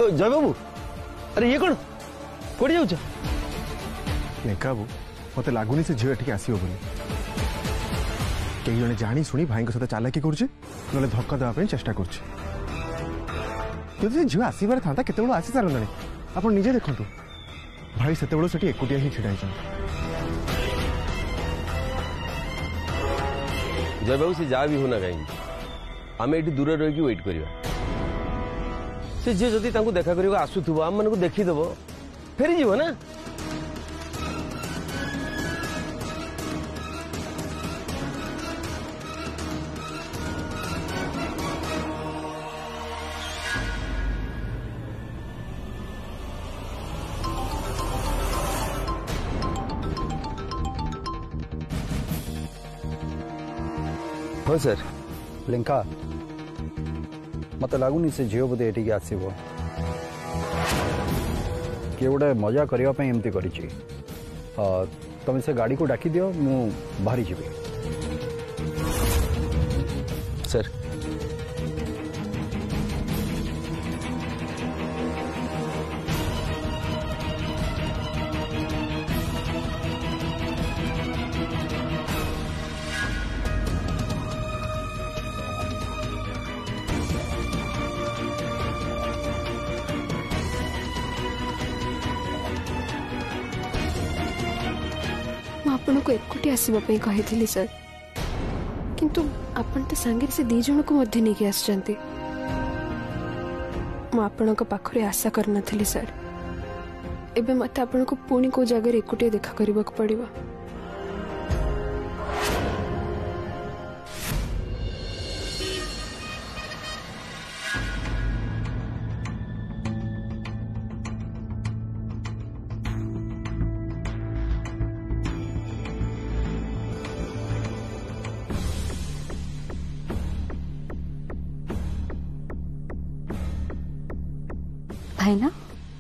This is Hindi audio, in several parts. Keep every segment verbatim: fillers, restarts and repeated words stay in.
जय बाबू अरे ये कौन कोड़ी जाऊछ लेका बाबू मत लगुनि से झील ठीक आसो बोली कई जने जानी शुणी भाई सहित चालाकी कर धक्का देवाई चेष्टा कर झील आसबार था केत आसी सारे आप निजे देखु भाई से एकुटिया ही छिड़ा जय बाबू से जहाँ भी होना कहीं आम ये दूर रही वेट करवा से झील जदि देखा कर आसुव आम मन को देखीदेव फेरीज ना हाँ सर लिंका मत लगुनि से झील बोधे ये आसो किए गोटे मजा करने एमती कर तुम से गाड़ी को डाकी दियो मु बाहरी जी सर आपण को एकुटी आसवाई कही सर किंतु आपण तो सांगे से दी जन को मध्य नहीं आसचंती आपण पाखरे आशा कर नथली सर एबे मते आपण को पुणी को जगह एकुटी देखा करबा को पड़िबा भाईना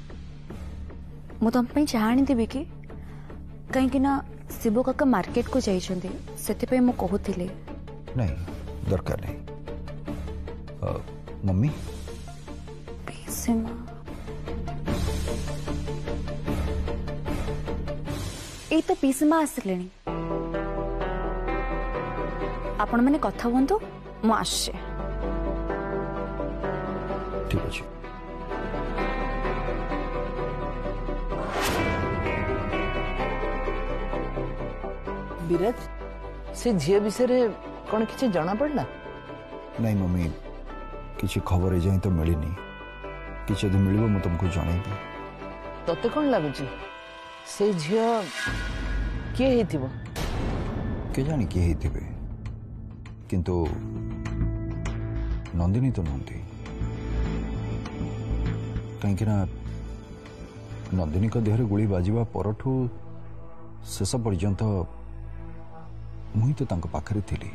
मु तुम चाणी देवी कि कहीं ना शिव काका मार्केट को जाइछंती सेते मु कहूतिले नहीं दरकार नहीं मम्मी पीसीमा ए तो पीसीमा आसले आपण माने कथा हुंतु मु आसे ठीक अछि विराज से झील विषय कौन किसी जाना पड़ला नहीं मम्मी किसी खबर ए जाए तो मिलनी किसी यदि मिल मु तुमको जनइबी तते कौन लगुच से झील किए हेतिबो के जानी किए हेतिबे किंतु नंदिनी तो नंदी कहीं ना नंदिनी का देहरे गुली बाजिबा परठू शेष पर्यंत मुई तो तांको पाखरे थिली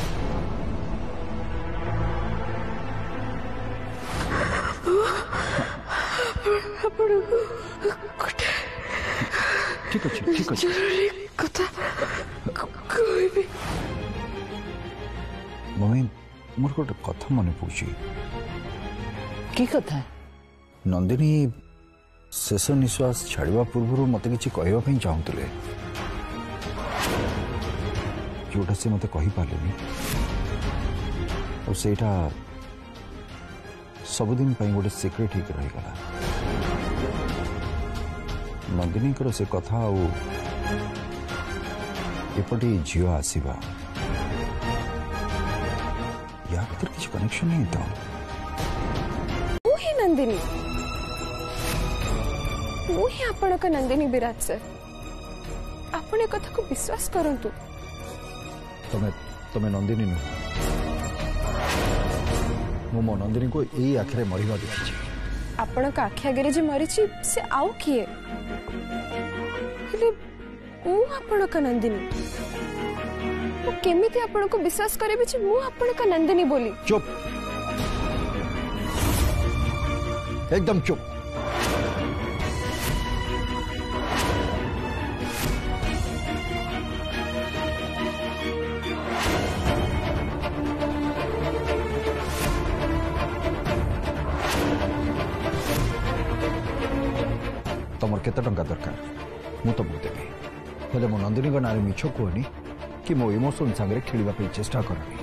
ठीक अच्छे ठीक अच्छे कथा कहबी मम्मी मोर गोटे कथा मन पड़ुची की कथा नंदिनी शेष निश्वास छाड़वा पूर्व मत किसी कहवाई चाहूले जोटा से मत कही पारे और सेटा सबुदिन गोटे सिक्रेट ही रहीगला नंदिनी से कथा एपटे झील आसवा या भीतर किसी कनेक्शन नहीं तो ही नंदिनी मु ही आपण का नंदिनी विराज सर आपण कथा को विश्वास करंतु तमे तमे नंदिनी नुह मु मो नंदिनी को यही आखिरे मरिबा देखिछि आपण का आखि आगे जे मरिछि से आउ किए हेले मु आपण का नंदिनी मु केमिति आपण को विश्वास करबे जे मु आपण का नंदिनी बोली चुप एकदम चुप केते टंका दरकार मु तुमको देवी हेले मो नंदिनी नारे मिछ कहनी कि मो इमोशन सागर खेलवाई चेष्टा करनी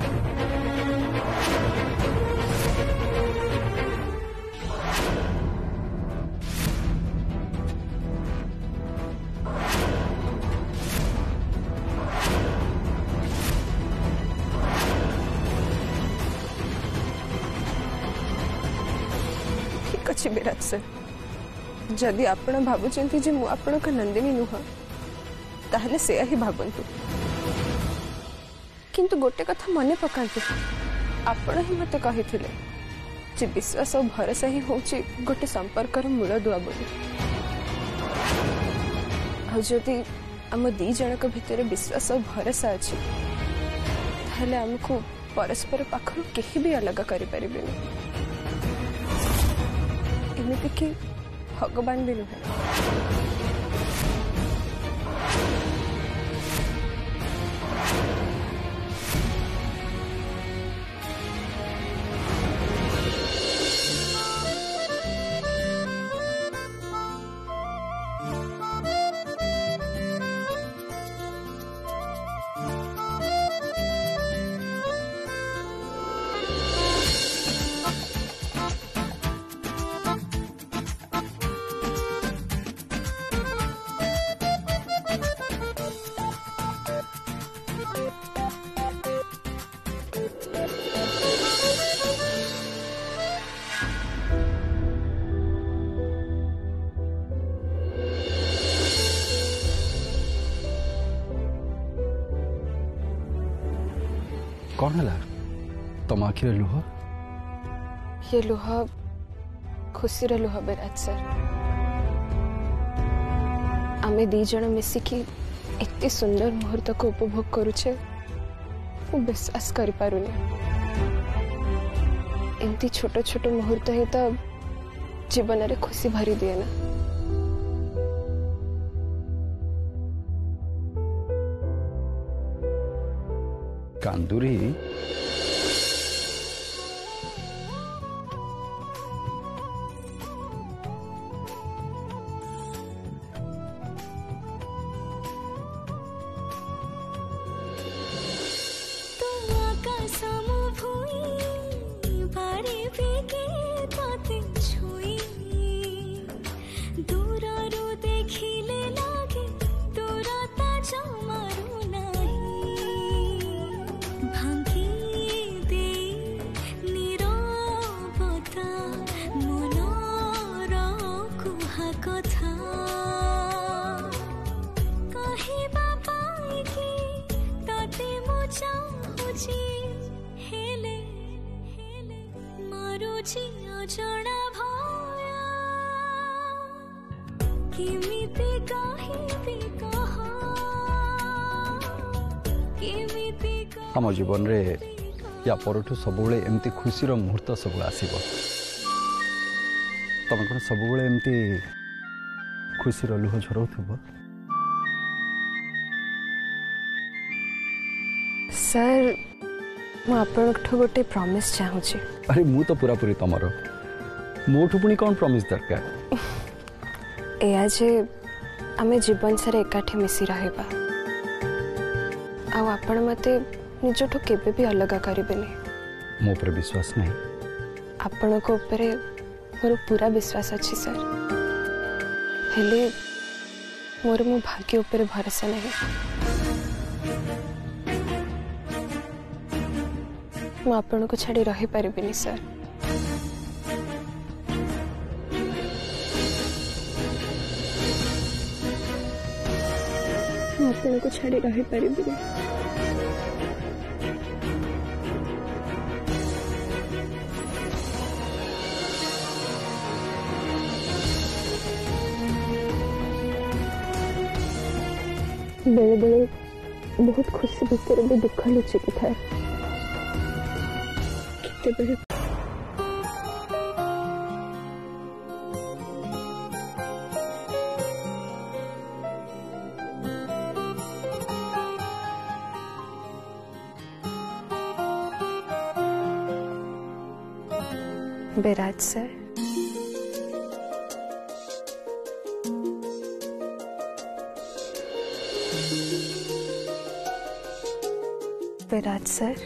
अच्छी विराट सर जदि आपण भावुंट जे मु आपण का नंदिनी नुह ताहले से ही भावंतु किंतु गोटे कथा मने पकांतु आपण ही मते कहिथिले जे विश्वास और भरोसा ही होची गोटे संपर्कर मूल दुआ बोली आ जदि आम दी जनक भितर विश्वास और भरोसा अच्छी ताहले हमको परस्पर पाखरु केही भी अलग करि परिबेनी एमती कि भगवान भी नुहे कौन है तुम आखिर लुह ये लुह खुशी लुह विराट सर आमे दी जन मिसिकी एते सुंदर मुहूर्त को उपभोग करुचे विश्वास कर पारुनी एमती छोट छोट मुहूर्त ही तो जीवन रे खुशी भरी दिए ना कांदुरी आम जीवन रे या परठू सबुले एमती खुशीर मुहूर्त सब आसीबो तुम कौन सबुले एमती खुशीर लुह झरौथबो सर मु आपनठो गोटे प्रॉमिस चाहूची अरे मु तो पूरा पूरी तमरो मोठू पुनी कौन प्रॉमिस दरकार एया जे आमे जीवन सारे एकाठी मिसी रहबा आ आपण मते निजठो केबे भी अलग करेबेनी मो पर विश्वास नहीं आपण को ऊपर मोर पूरा विश्वास अच्छी सर हेले मोर मो भाग्य ऊपर भरोसा नहीं मु आपण को छाड़ी रही पारिबिनी सर मु आपण को छाड़ी रही पारिबिनी बेले बेले बहुत खुशी भितर भी दुख लुचिक था बेले विराट सर पे राज सर।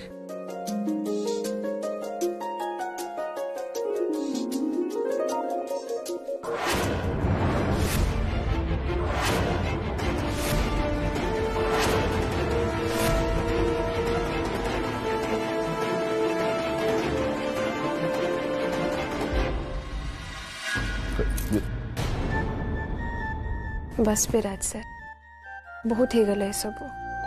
बस पे राज सर, बहुत ही गले सब।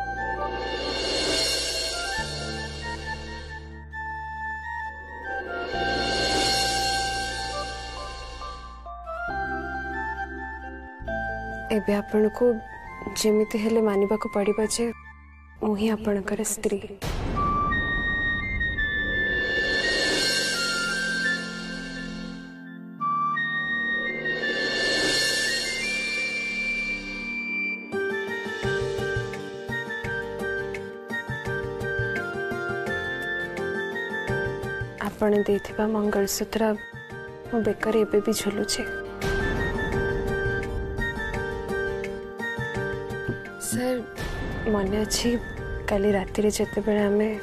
एबे आपण को जेमिति हेले मानिबा को पड़िबा जे मु ही आपणकर स्त्री। आपण देथिबा मंगलसूत्र मो बेकर एबे भी झुलुछे। सर मन अच्छी काली राति रे जते बेले हमें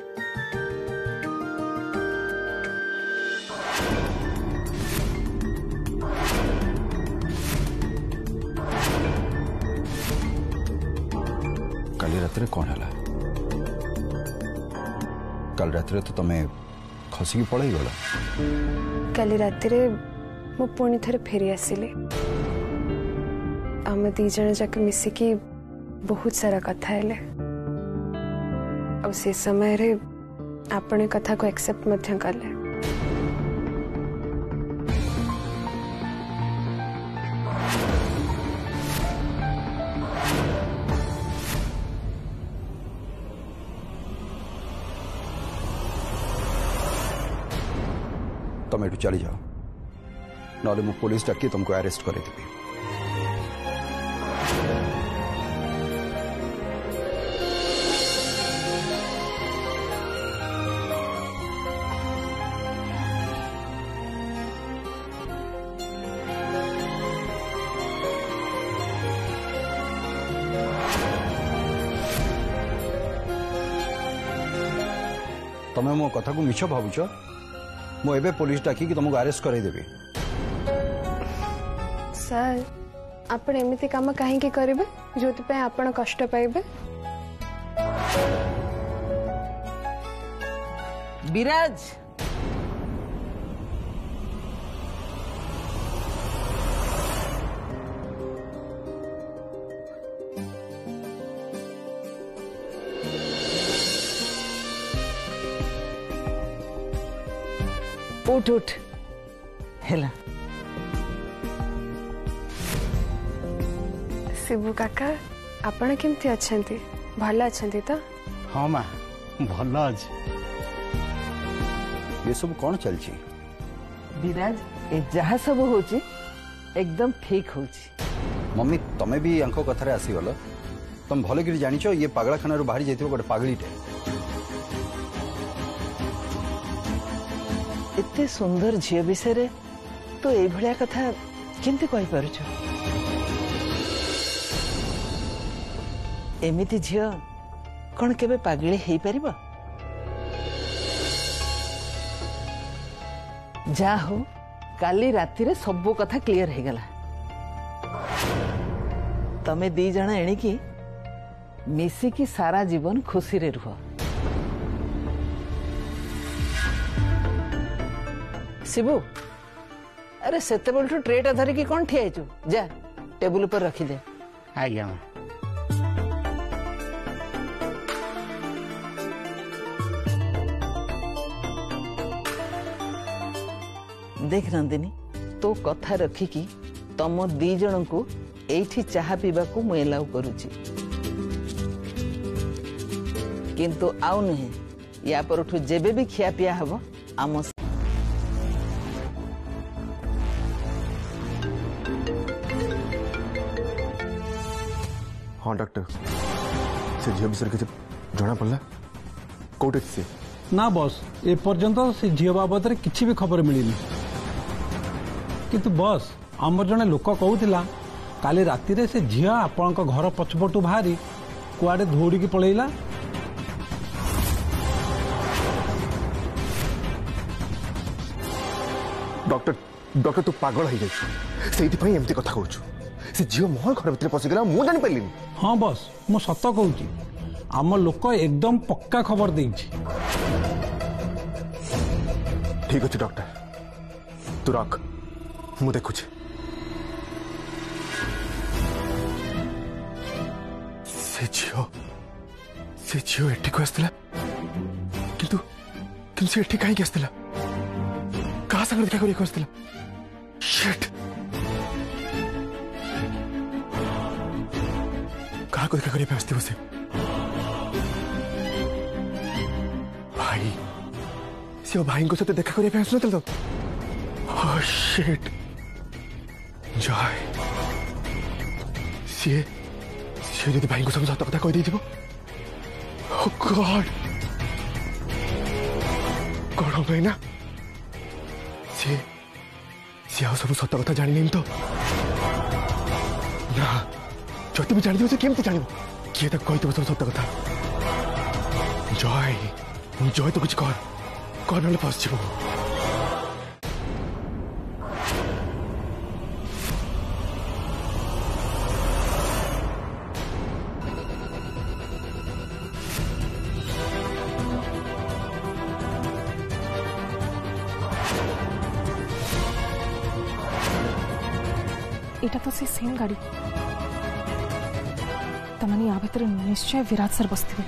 काली राति रे कौन है? कल राति रे तो तुम्हें खसिकी पड़ाई गला। काली राति रे मो पुणी थरे फेरी आसिले। आम दी जन जाक मिसिकी बहुत सारा कथा हेले। अब से समय रे आपने कथा को एक्सेप्ट मध्य कले। तुम एठू चली जाओ, नॉले मु पुलिस डाकी तुमको अरेस्ट करे देबी। तुम्हें मो कथा को मिछ भावुच? मु एबे पुलिस डाकी कि तुमको अरेस्ट करे देबी। सर आपण एमिति काम काहे की करिवे जोति पे आपण कष्ट पाइबे? विराज उठ उठ हेला। शिबू काका आपण केमती अछंती? भला अछंती तो? हाँ माँ भल अच्छे। ये सब कौन चलची? विराज ए जहा सब होची एकदम ठीक होची। मम्मी तमें भी यांको कथारे आसीगल। तुम भले कि जानिछ ये पागलाखाना रू बाहरी जाइथिबो गोटे पागलीटे। इतने सुंदर झील विषय तो ये भलिया कथा केमती कहि पारुछ? एमिति झील कौन केबे पागली हेई परिबो? जा हो काली राति रे सब कथा क्लियर हो गला। तमे दी जण एणिकी मिसिकी सारा जीवन खुशी रे रुह। शिबू अरे सेते बोलठु ट्रेटा धरिकी कौन ठिया हेचु? जा टेबुल पर रखी दे। आज्ञा माँ। देख नंदिनी तो कथा रखिकी तम दी जन को एठी चाहा पीबा को मु एलाउ करूची, किंतु आउ नहीं या परठु जेबे भी खिया पिया हबो आम। हाँ डॉक्टर से झील विषय किसी जना पड़ा कौटे से ना बस ए पर्यंत से झील बाबद रे किछि भी खबर मिलनी, किंतु बस आमर जने लोक कहूतिला काली राति रे से झील आपण घर पछपटू बाहरी कुआडे धौड़ी की पळैला। डॉक्टर डॉक्टर तू पागल हो जाइछु सेति पई एमती कथा कहूछु से झियो मोहर घर भीतर पसि गेला मु जानि पाइलिनी हाँ बस मु सत कहूची आम लोक एकदम पक्का खबर देइछि ठीक अछि डॉक्टर तू रख मु देखुछि से झियो से झियो एठी को आस्तिला किंतु किंतु से एठी काहे के आस्तिला कहा संग देखा करी को आस्तिला शिट कहा को देखा करी पे आस्ति बसे भाई से भाई को साथे देखा करी पे आसनो तो ओह शिट जय से से यदि भाई को सब सत कथा कह देथिबो ओह गॉड कौन हो गई ना से से आ सब सत कथा जानि नहीं तो ना जति भी जानि दियो से केमते जानिबो किए तक कहि तो सब सत कथा जय जय तो कुछ कर कर नले फस जीवो एटा तो से सेम गाड़ी तमनी या भीतर निश्चय विराट सर बसथिबे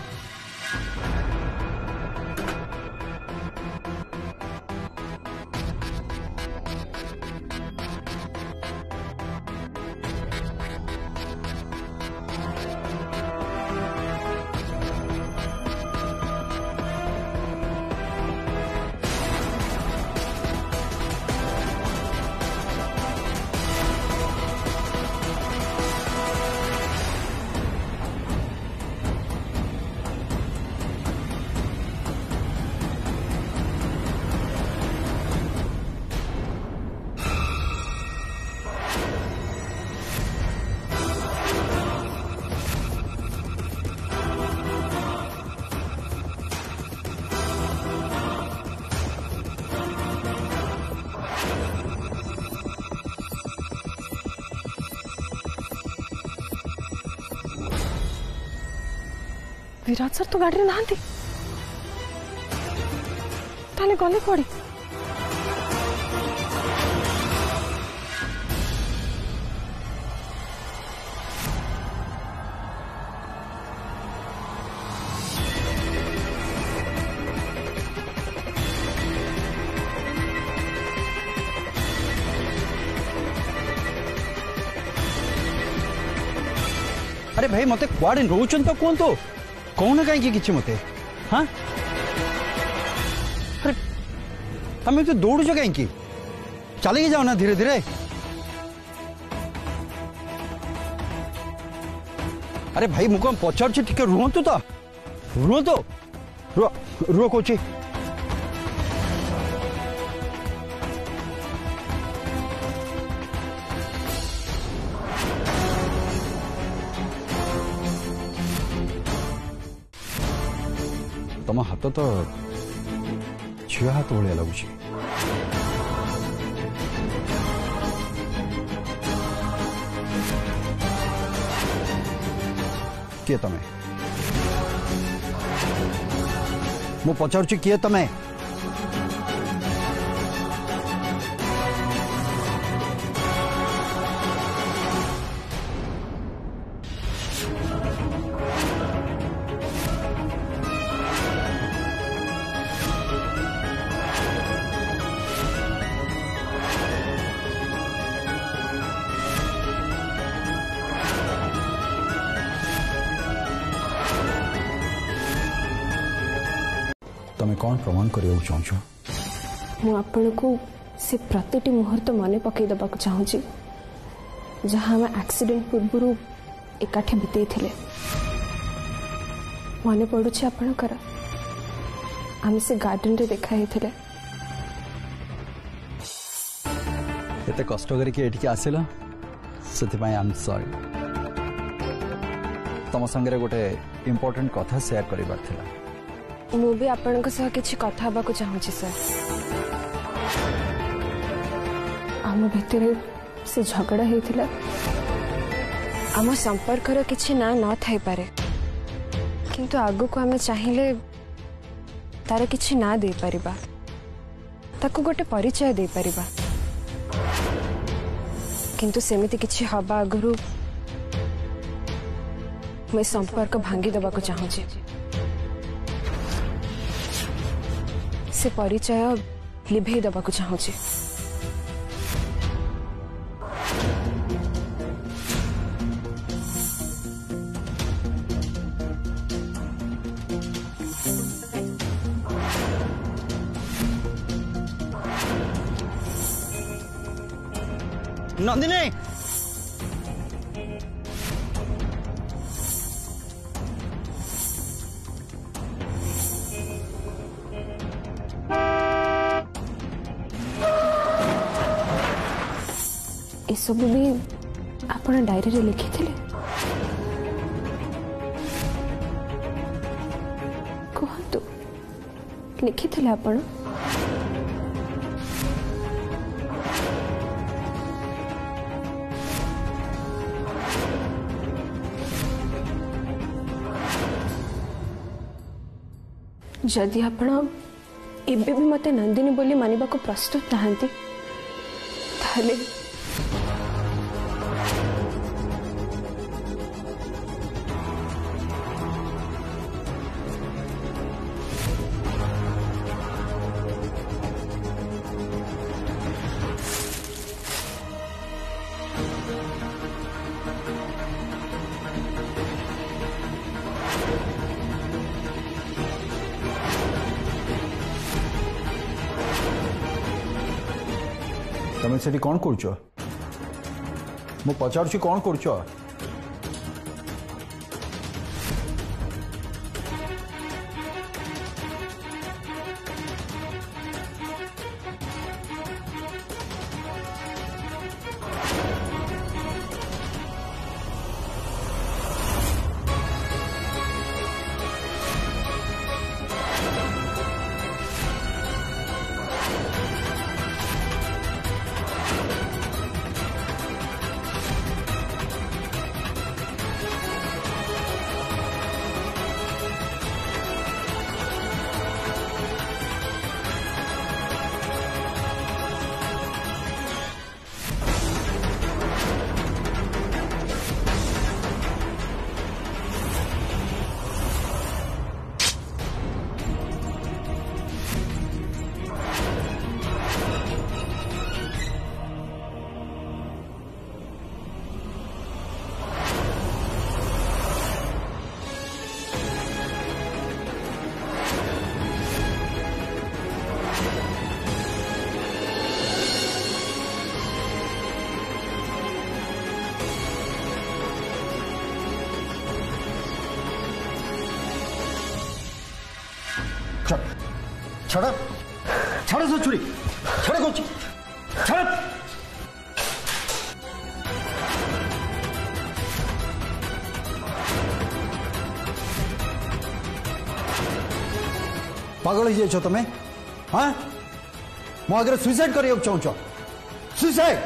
विराट सर तो गाड़ी नहांती ताले गले पड़ी अरे भाई मते कुआडे रोचन तो कौन तो कौन कहीं किछि मते हाँ अरे तमें तो दौड़ जो कहीं चलिए जाओ ना धीरे धीरे अरे भाई मुझे पचार टिके रुहतु तो रुहतु रुह रुह कौच तम हाथ तो झील हाथ भाया लगुच किए तमें मु पचारुची किए तमें तमें कौन प्रमाण करने चाहूँ मु आपण को से प्रतिटी मुहूर्त मन पकई दबाक चाहूँगी जहाँ आम एक्सीडेंट पूर्व एकाठी बितई थे मन पड़ुछि आपणकर आम से गार्डन रे देखा हेथिले एते कष्ट करके एठी आसिला से आई एम सॉरी तम संगे गोटे इम्पोर्टेंट कथा शेयर करिबार थिला मु भी आपणक सह किछि कथा हबा को चाहूछि सर आम भितर से झगड़ा होता आम संपर्कर किसी ना न थाई पारे किंतु आगु को आम चाहिए तार किसी ना दे परिबा ताको गोटे परिचय दे परिबा किंतु सेमिति किछि हबा आगुरु मैं संपर्क भांगी दबा को चाहूँ से परिचय लिभे दबा को चाहूँ नंदिनी ये सब भी आपण डायरी रे लिखी थे कहतु लिखी थे आपण जदि आपण एबे भी मते नंदिनी बोली मानिबा को प्रस्तुत नहांती ताले तमें सेठी कौन करुच मु पचारुची कौन करुच छड़ा छड़ा से छुरी छड़ा कुछ छड़ा पागल ही जाइछ तमें हाँ मो आगे सुइसाइड करियो चाहूछ सुइसाइड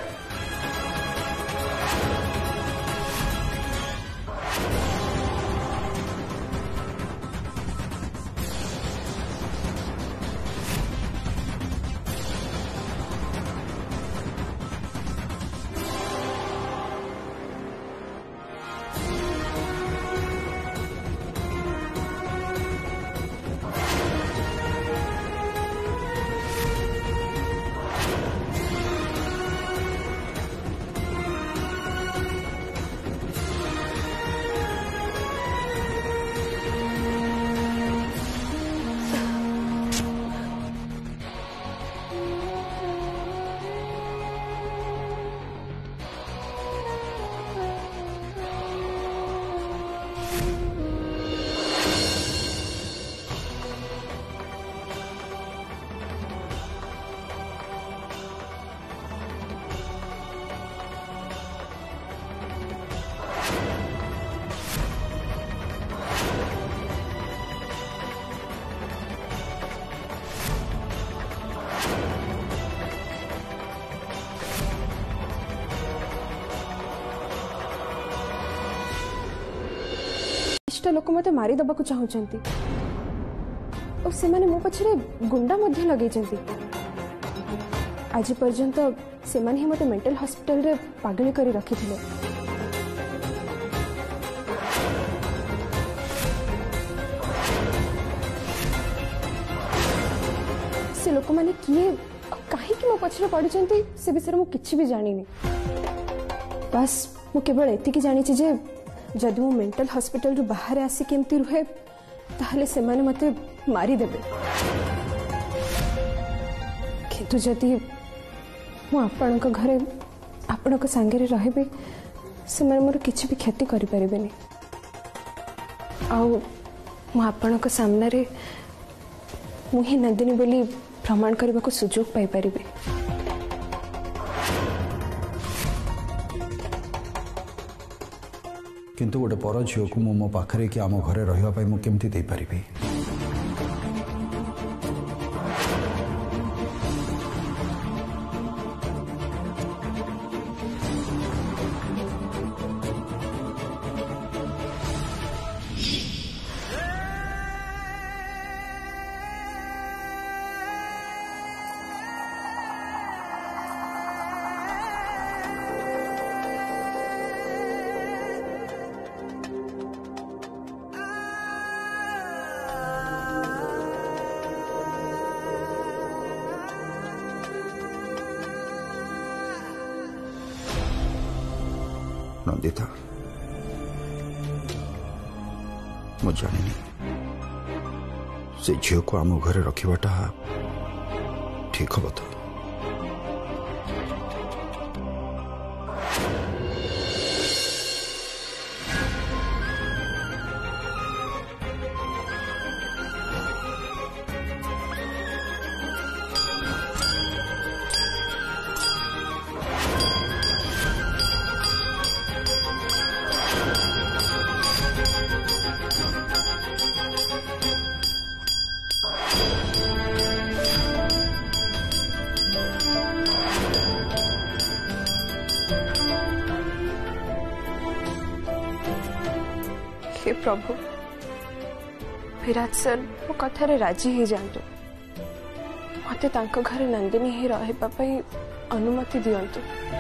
इष्ट लोक मते मारी दबा को चाहुचंती और से माने मो पछरे गुंडा मध्य लगै चंती। आज पर्यंत से माने ही मते मेंटल हॉस्पिटल रे पागल करी रखिथिले। से लोक माने किए काहे कि मो पछरे पड़ी चंती से विषय मु किछि भी जानिनी। बस मु केवल एतिकी जानी छी जे जदि मु मेंटल हॉस्पिटल रु बाहर आसी केमती रुहे ताहले से माने मते मारी देबे। किंतु जदि मु आपणक घरे आपणक संगे रे रहबे से माने मोर किछि भी क्षति करि परिबेनी। आउ मु आपणक सामने रे मु ही नंदिनी बोली प्रमाण करबा को सुजोग पाई परिबे। किंतु गोटे पर झील को मो पाखरे कि आम घरे रही मु केमती दे पारिबी। नंदिता मु जानी से झील को आम घरे रखा ठीक हम तो। हे प्रभु विराट सर मो कथारे राजी ही जातु मते तांको घरे नंदिनी ही रहबा पई अनुमति दियंतु।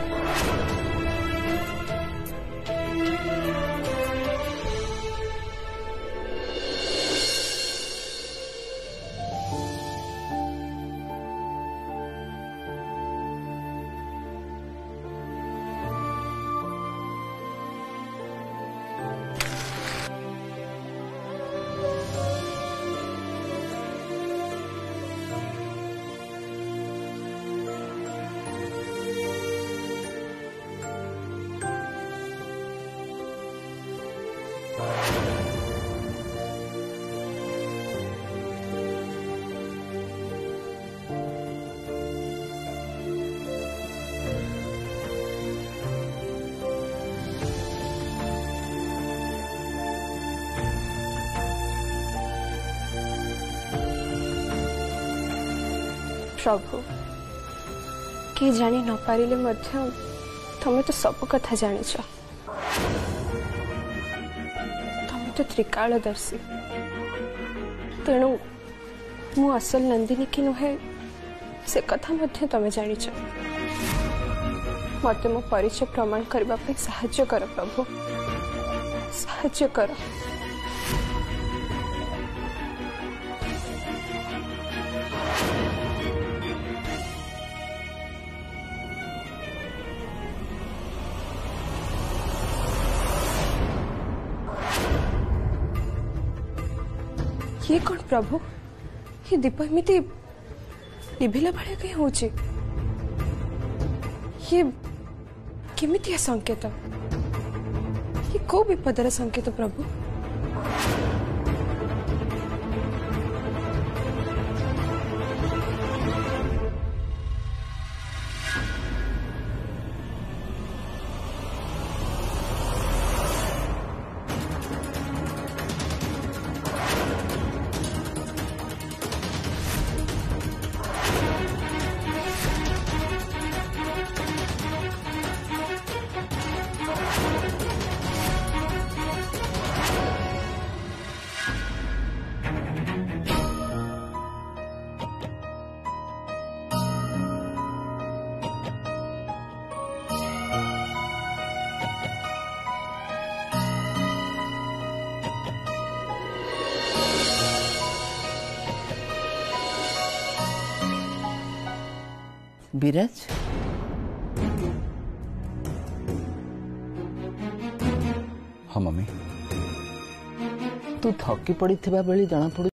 प्रभु कि जानी न पारिले मध्य तमे तो सब कथा जानिछ। तमे तो त्रिकालदर्शी तेणु मु असल नंदिनी कि नुहे से कथा मध्य तमे जानिछ। मते मो परिचय प्रमाण करबा पे सहाय्य कर प्रभु, सहाय्य कर। ये कौन प्रभु ये दीप एमती निभिला भाया कहीं होची ये केमितिया संकेत ये को विपदर संकेत प्रभु। विराज हाँ मम्मी तू थकी पड़ी जना पड़ू